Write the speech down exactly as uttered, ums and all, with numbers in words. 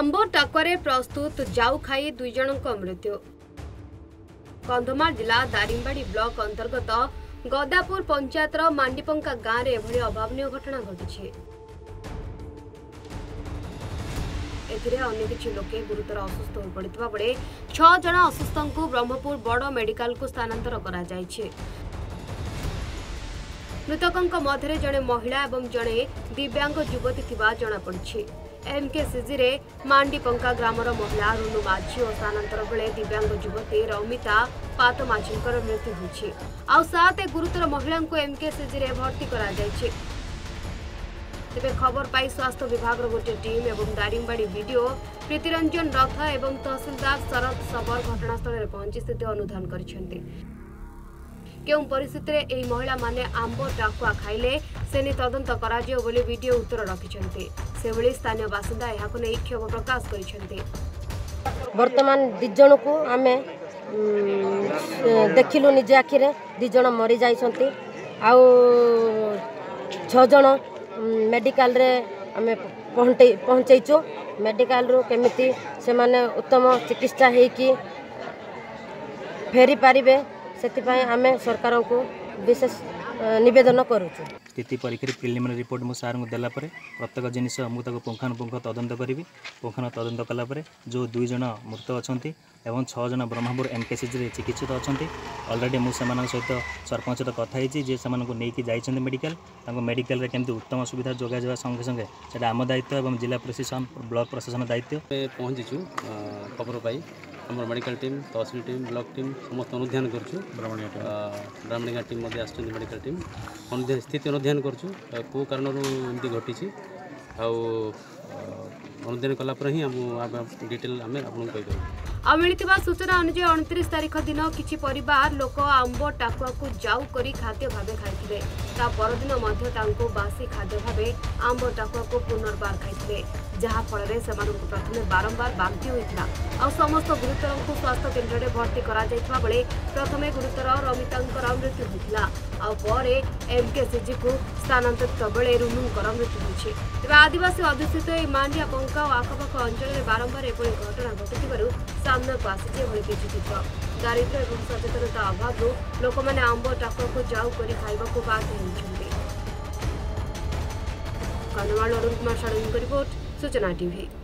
आंब टाकुआरे प्रस्तुत जाऊ खाई दुई जनक मृत्यु। कंधमाल जिला दारिंगबाड़ी ब्लॉक अंतर्गत गदापुर पंचायतर मांडीपंका गाँव में एभली अभावनीय घटना घटी। एथिरे अन्य किछि लोके गुरुतर असुस्थ हो पड़ितबा बेले छह जन असुस्थों को ब्रह्मपुर बड़ मेडिकल को स्थानांतर करा जायछि। मृतकों मध्य जड़े महिला और जड़े दिव्यांग युवती थिबा जणा पड़छि। एमकेसीजी रे मांडीपंका ग्रामर महिला रुनु माझी और स्थानांतर बेले दिव्यांग युवती रमिता पात माझी मृत्यु होछि। आ सात गुरुतर महिला को एमकेसीजी रे भर्ती करा जायछि। तेबे खबर पाई स्वास्थ्य विभाग गोटे टीम एवं दारिंगबाड़ी वीडियो प्रीतिरंजन रथ एवं तहसीलदार शरद सबर घटनास्थल में पहुंची स्थिति अनुधान करिसेंति। केउं परिस्थिति रे एही महिला माने आंब टाकुआ खाइले सेनी तदंत कराजियो बोली वीडियो उत्तर रखिसेंति। सेभली स्थानीय बासिंदा एहाको नै क्षोभ प्रकाश करिसेंति। वर्तमान दि जन को आमे देखिलु निजे आखिरे दि जन मरी जाइसंती। आउ छ जन मेडिकल रे आमे पहुंचे पहुंचैचो। मेडिकल रो केमिति से माने उत्तम चिकित्सा हेकी फेरी पारिबे से आम सरकार को विशेष निवेदन करुचु। स्थिति परीक्षा प्रिलिमिनारी रिपोर्ट मो सार को देला परे प्रत्येक जिनिस मुझे पुंखानुपुंख तदंत करी। पुंखानु तदंत कलापर जो दुई जन मृत अच्छा एवं छः जन ब्रह्मपुर एमकेसीजी चिकित्सित अच्छा। अलरेडी मुझे सहित सरपंच सहित कथी जे से नहीं जाइए मेडिकल मेडिकल केमती उत्तम सुविधा जोगा जावा संगे संगे से आम दायित्व और जिला प्रशासन ब्लॉक प्रशासन दायित्व। पहुँचीचु खबर पाई आम मेडिकल टीम तहसील टीम ब्लॉक टीम समस्त अनुधान करुँ। ब्राह्मणिका टीम मेडिकल टीम अनुधान स्थिति अनुधान करुँ कौ कारण एमती घटी अनुधान कलापर ही डिटेल आम आपको आ मिलिथिबा सूचना अनुसार उनतीस तारीख दिन किछि परिवार लोक आंब टाकुआ को जाऊ करी खाद्य भावे खाइथिले। ता परदिन मध्य तांको बासी खाद्य भावे आंब टाकुआ को पुनर्बार खाइथिले, जहाँ फल रे सेमानकु प्रथमे बारंबार बांति होइथिला। आ समस्त गुरुतर को स्वास्थ्य केन्द्र रे भर्ती करा जाइथिबा बेले प्रथमे गुरुतर रमितांकर मृत्यु होइथिला। आ परे एमकेसीजी को स्थानांतरित बेले रुनुंकर मृत्यु होइछि। तेबे आदिवासी अध्युषित ए मांडिया पंका और आखपाख अंचल में बारंबार एभली घटना घटुथिबारु सामना को आसी किसी चित्र। दारिद्र्य और सचेतनता अभाव लोक मैंने आंब टाकुआ को जाऊ कर खाइबा को बाध्य होइछन्ति। कंधमाल अरुण कुमार साणुंग रिपोर्ट सूचना टीवी।